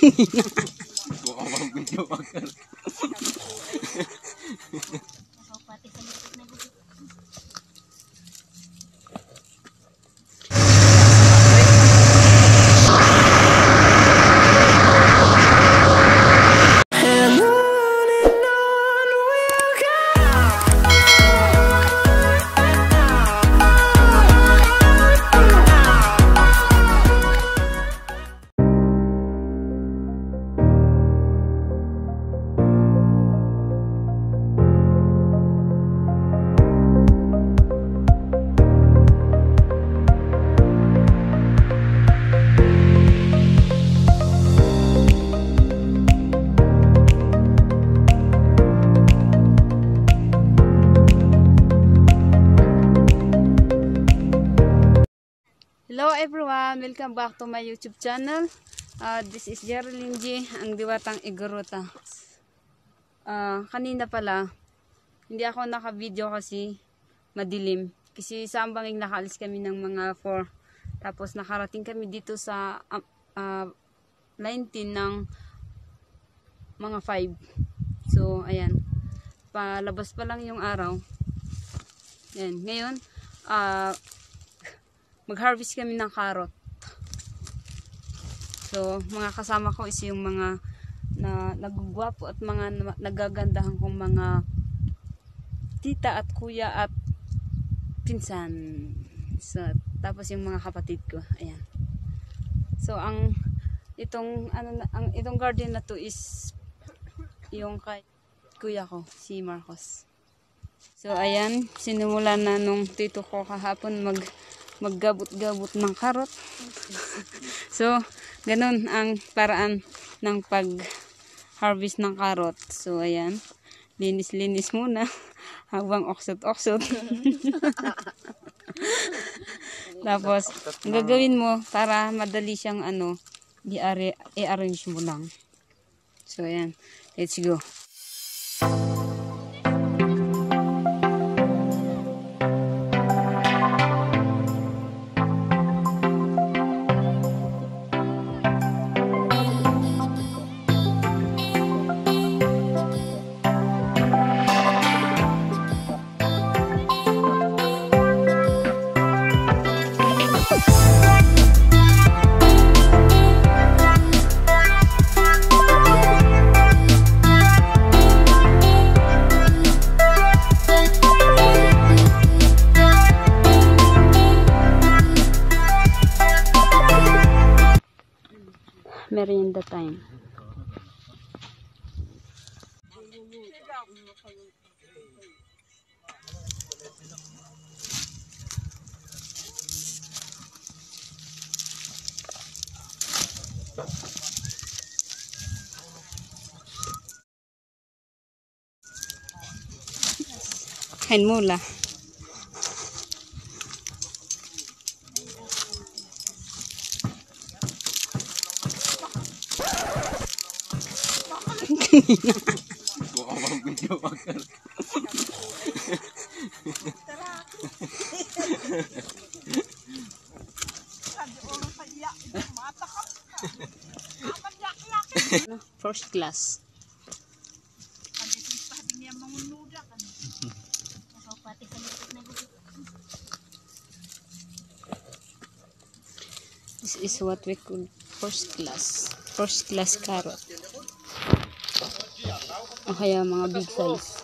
Hello everyone! Welcome back to my YouTube channel. This is Geraldine G, ang diwatang Igorota. Kanina pala, hindi ako naka-video kasi madilim. Kasi sa Ambangig nakaalis kami ng mga 4. Tapos nakarating kami dito sa line 10 ng mga 5. So, ayan. Palabas pa lang yung araw. Ayan. Ngayon, mag-harvest kami ng carrot. So, mga kasama ko is yung mga nagugwapo at mga nagagandahan kong mga tita at kuya at pinsan. So, tapos yung mga kapatid ko. Ayan. So, itong garden na to is yung kay kuya ko, si Marcos. So, ayan. Sinimulan na nung tito ko kahapon maggabot-gabot ng karot. So, ganun ang paraan ng pag-harvest ng karot. So, ayan. Linis-linis muna habang oksot-oksot. Tapos, ang gagawin mo para madali siyang i-arrange mo lang. So, ayan. Let's go. Merienda time. Kain mula. First class. This is what we call first class carrot. O kaya mga big size.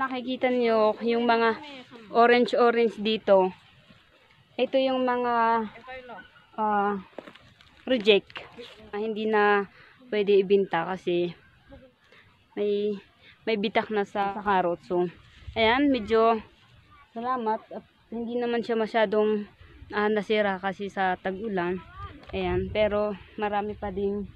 nakikita niyo yung mga orange dito, ito yung mga reject. Hindi na pwede ibenta kasi may bitak na sa karot. So, ayan, medyo salamat at hindi naman siya masyadong nasira kasi sa tag-ulan. Ayan, pero marami pa ding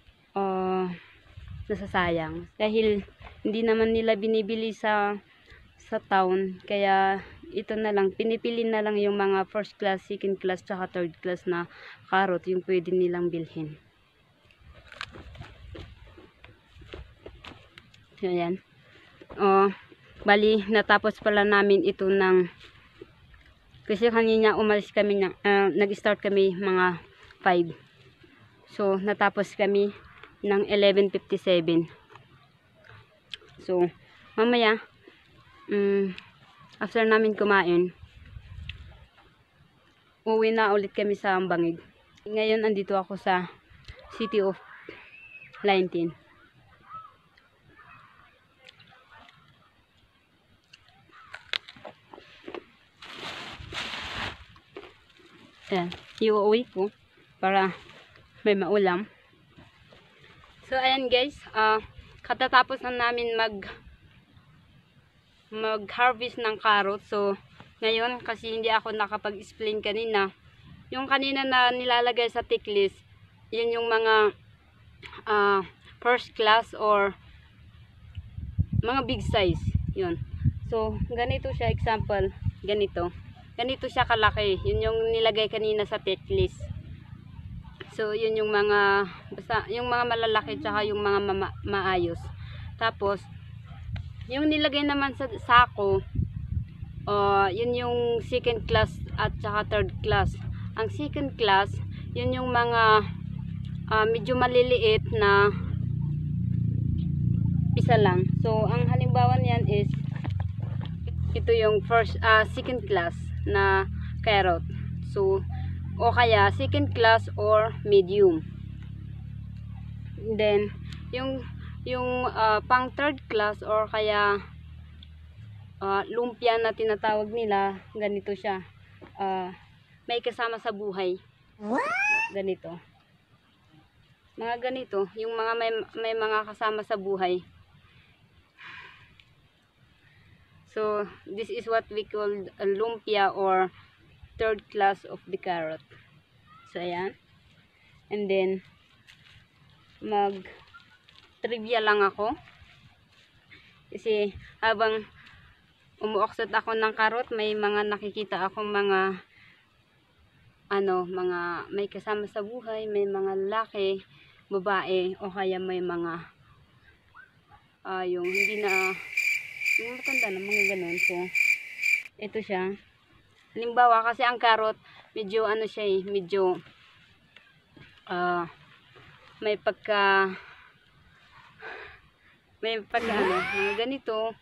nasasayang dahil hindi naman nila binibili sa town, kaya ito na lang, pinipili na lang yung mga first class, second class, tsaka third class na karot yung pwede nilang bilhin. So, ayan. Bali, natapos pala namin ito ng, kasi kanina umalis kami, nag-start kami mga 5. So, natapos kami ng 11:57. So, mamaya, after namin kumain, uwi na ulit kami sa Bangig. Ngayon, andito ako sa City of Laintin. Ayan, iuwi ko para may maulam. So, ayan guys, katatapos na namin mag-harvest ng carrot. So, ngayon, kasi hindi ako nakapag-explain kanina, yung kanina na nilalagay sa tick list, yun yung mga first class or mga big size. Yun. So, ganito siya, example, ganito siya kalaki. Yun yung nilagay kanina sa tick list. So, yun yung mga, basta, yung mga malalaki, tsaka yung mga maayos. Tapos, yung nilagay naman sa sako, yun yung second class at tsaka third class. Ang second class, yun yung mga medyo maliliit na isa lang. So, ang halimbawa niyan is, ito yung second class na carrot. So, o kaya second class or medium. Then yung pang third class or kaya lumpia na tinatawag nila, ganito siya. May kasama sa buhay. Ganito. Mga ganito, yung mga may mga kasama sa buhay. So, this is what we call a lumpia or third class of the carrot. So, ayan. And then, mag-trivia lang ako. Kasi, habang umuoksot ako ng karot, may mga nakikita akong mga may kasama sa buhay, may mga lalaki, babae, o kaya may mga yung hindi na yung matanda na mga ganun. So, ito siya. Halimbawa, kasi ang karot, medyo siya medyo may pagka mga ganito.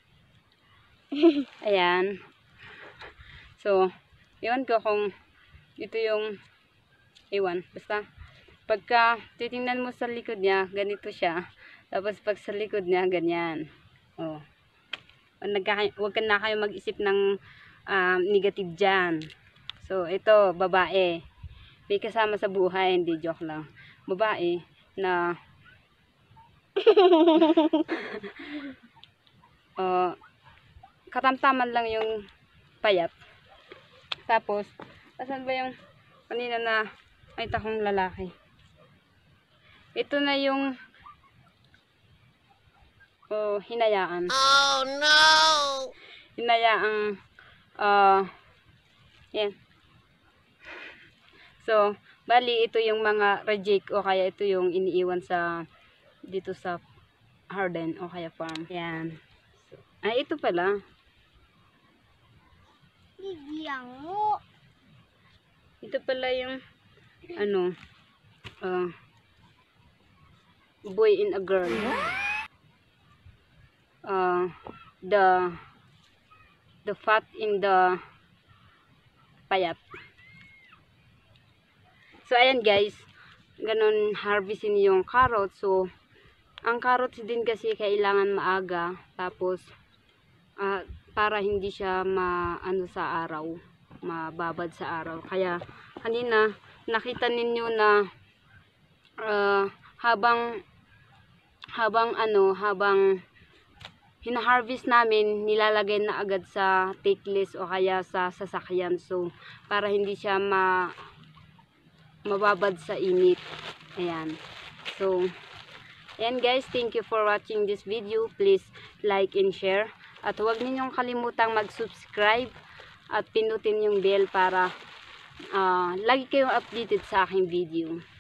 Ayan. So, iwan ko kung ito yung basta pagka titingnan mo sa likod niya, ganito siya. Tapos pag sa likod niya, ganyan. Huwag ka na kayo mag-isip ng negative dyan. So, ito, babae. May kasama sa buhay, hindi, joke lang. Babae na katamtaman lang yung payat. Tapos, asan ba yung kanina na ay takong lalaki? Ito na yung hinayaan. Oh no! Hinayaang yan. So, bali ito yung mga reject o kaya ito yung iniiwan sa dito sa garden o kaya farm. Yan. So, ito pala. Ito pala yung boy and a girl. The fat in the payat. So, ayan guys, ganun harvestin yung carrot. So, ang carrots din kasi kailangan maaga. Tapos, para hindi siya maano sa araw, mababad sa araw. Kaya kanina nakita ninyo na habang hina-harvest namin, nilalagay na agad sa take list o kaya sa sasakyan. So, para hindi siya mababad sa init. Ayan. So, ayan guys, thank you for watching this video. Please like and share. At huwag ninyong kalimutang mag-subscribe at pinutin yung bell para lagi kayong updated sa aking video.